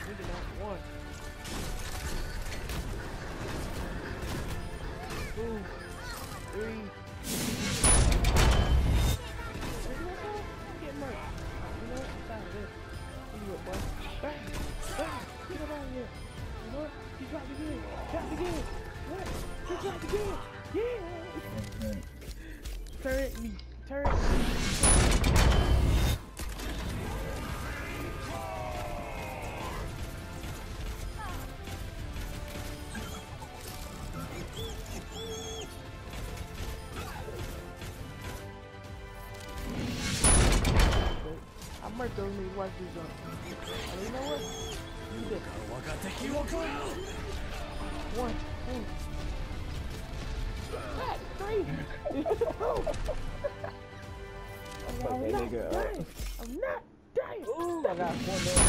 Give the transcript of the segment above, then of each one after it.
Nigga not one. Two, three. Get murked. You know what? I'm tired of this. What you up, boy? Bang! Bang! Get him out of here. You know what? He dropped again. Dropped again. What? He dropped again. Yeah! Turret me. Turret me. I might throw me watch this on. And you know what? Do this. One, two. Three. I'm not dying. I'm not dying. Ooh, I got one more.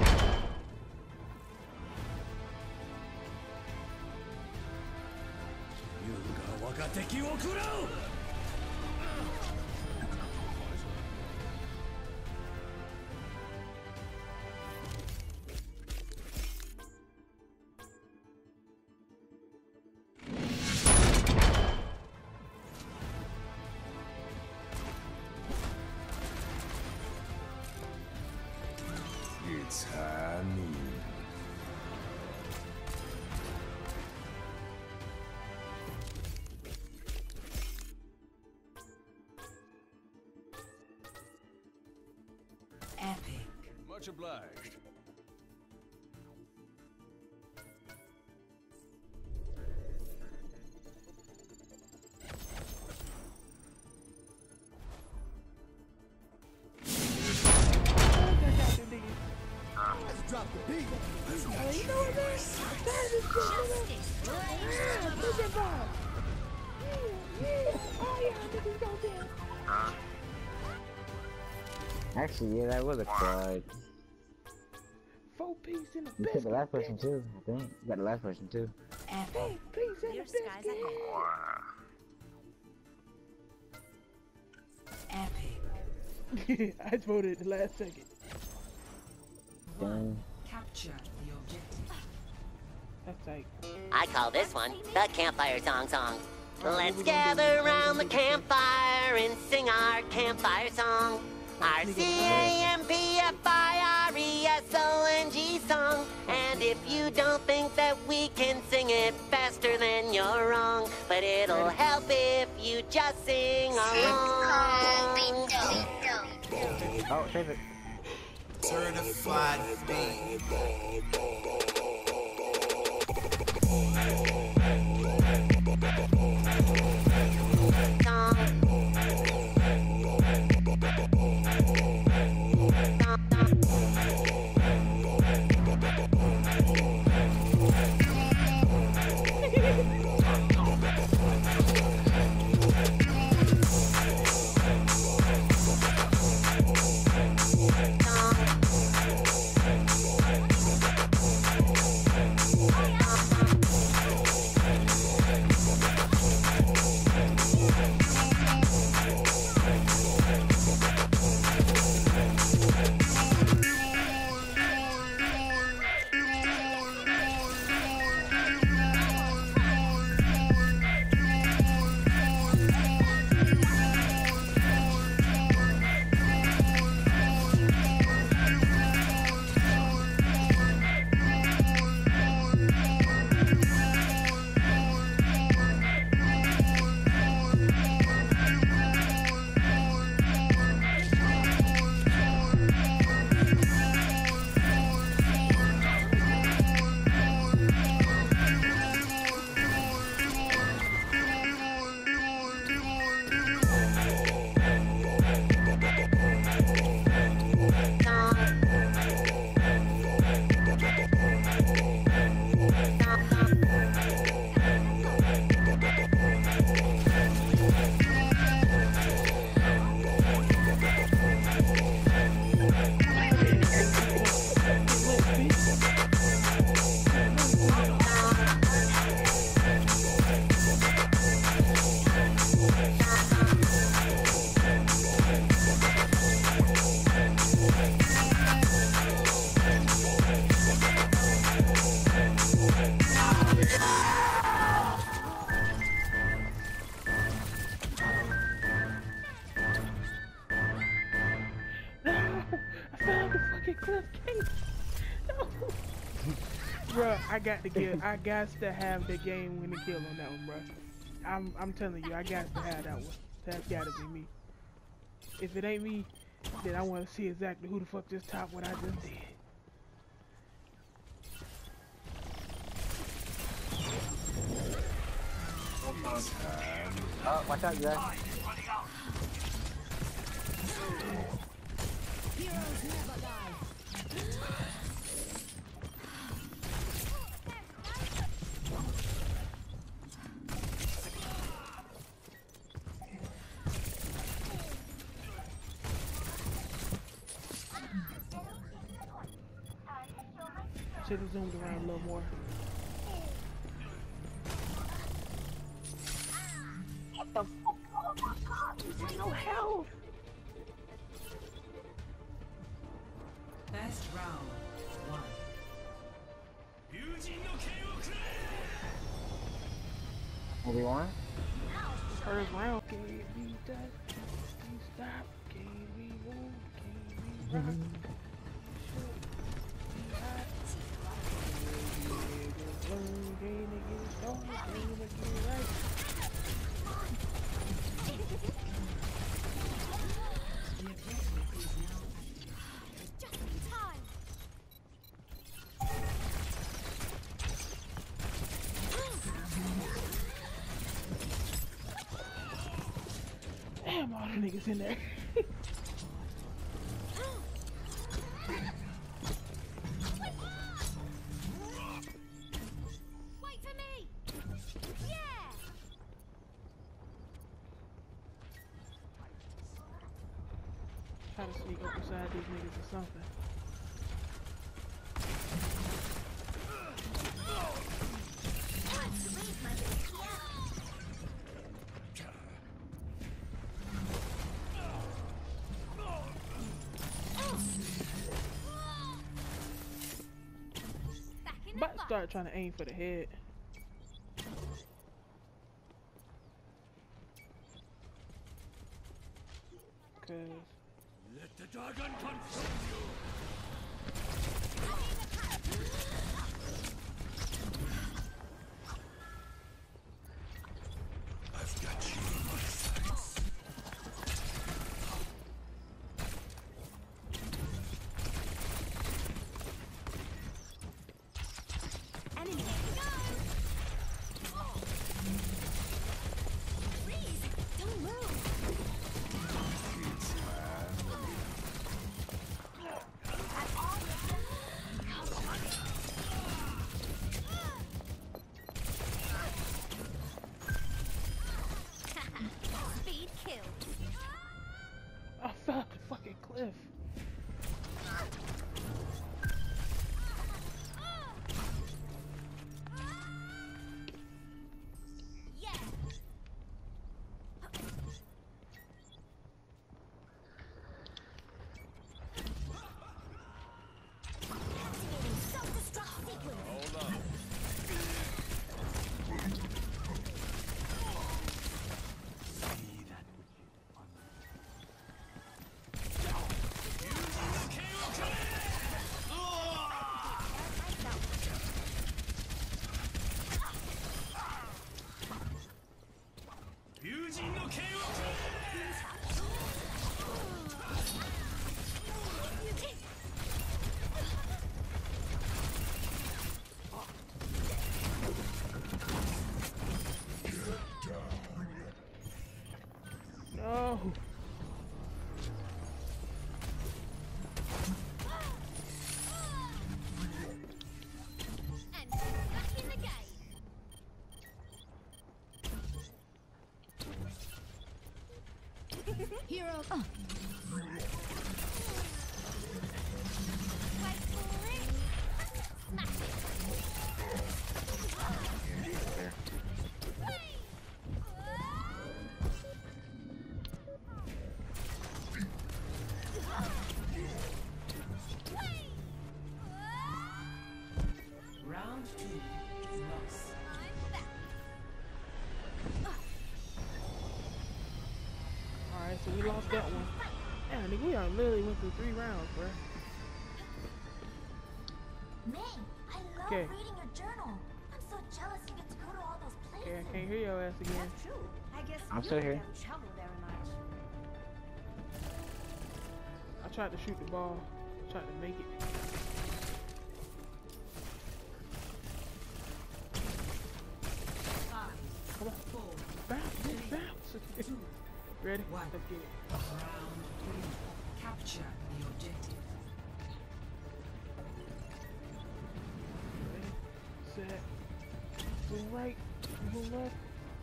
It's honey. Epic. Much obliged. Let's drop the beat. You know what, man? That is good, man. Look at that. Yeah. Oh, yeah, niggas go there. Actually, yeah, that was a quad. 4-piece in a You biscuit. took the last person too, I think. You got the last person too. Epic. 4-piece in a Clear skies biscuit. ahead. Epic. I voted the last second. Dang. Capture the objective. That's like, I call this one the Campfire Song. Let's gather around the campfire and sing our campfire song. Our CAMPFIRESONG song. And if you don't think that we can sing it faster, then you're wrong. But it'll help if you just sing along. Oh, save it. Certified fucking Cliff King. No. Bruh, I got to have the game winning kill on that one, bruh. I'm telling you, I got to have that one. That's gotta be me. If it ain't me, then I want to see exactly who the fuck just topped what I just did. Oh, watch out, guys. Heroes never die. Should have zoomed around a little more. What the fuck? There's no health. Best round 1. What do you want? First round. Gave me that. Stop. Gave me one. Gave me rock. Just in time. Damn, all the niggas in there. Wait for me. Yeah. Try to sneak up beside these niggas or something. About to start trying to aim for the head. Cause Let the dragon consume you. I've got you in my sights. Enemy. Go. Please don't move. Speed kill. I fell off the fucking cliff. Yeah. Activating self-destruct sequence. Hold on. No. And back in the game. Hero. Wait for it. Smash it. Wait. Round 2. Loss. I'm back. Alright, so we lost that one. Damn, nigga, we are literally went through 3 rounds, bruh. May, I love Okay. reading your journal. I'm so jealous you get to go to all those places. Okay, I can't hear your ass again. That's true. I guess I'm you still don't here. have trouble very much. I tried to shoot the ball. Tried to make it. Five, Come on. 4, Bounce, bitch, bounce. Ready? One. Let's get it. round 3. Capture the objective. Ready, set, move right, move left.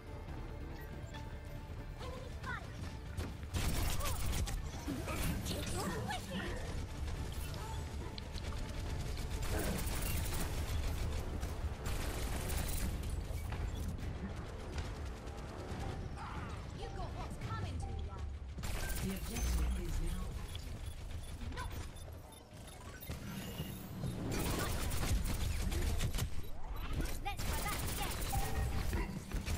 You got what's coming to ya. The objective is now Let's try that again.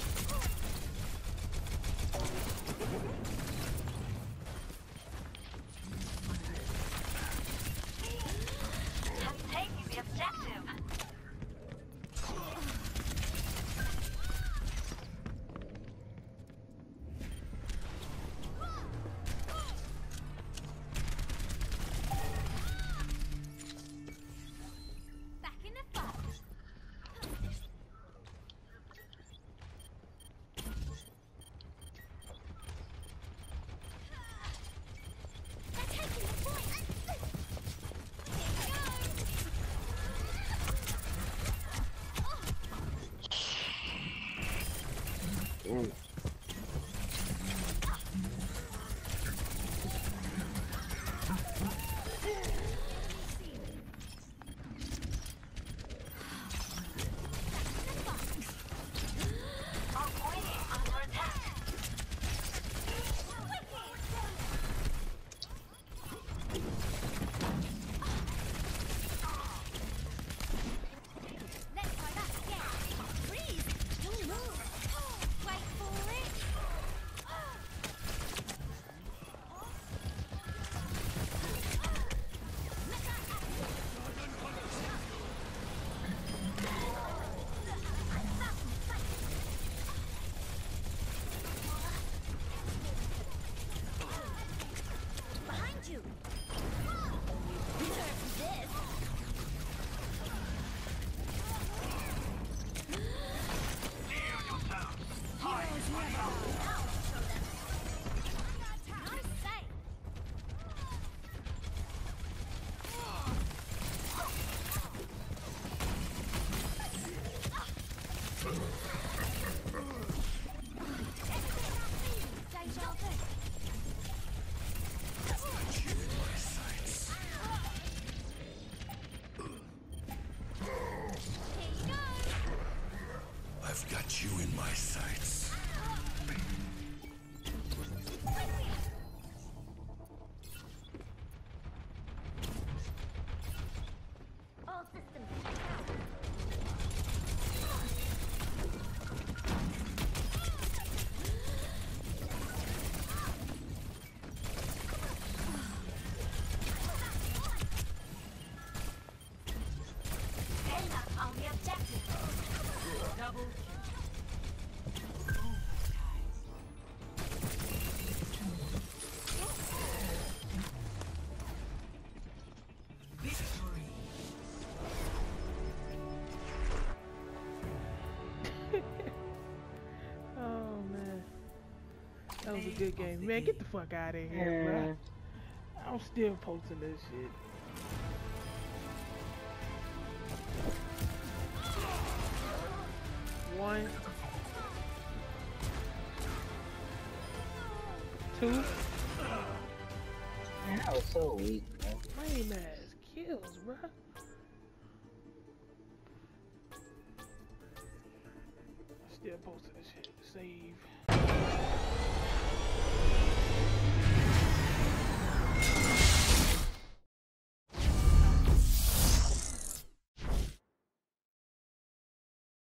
I'm taking the objective. Back in the fight. They're taking the point. Here we go. Ooh. Our point is under attack. Let's try that again. Freeze! Don't move. Wait for it. Behind you. Deserve this. Nice save. Deja vu. You in my sights. Here you go. I've got you in my sights. All systems checked out. End up on the objective. double victory. Oh man, that was a good game. Man, get the fuck out of here, bro. I'm still posting this shit. One, two, Man, that was so weak, man. lame ass kills, bro. Still posting this shit. Save.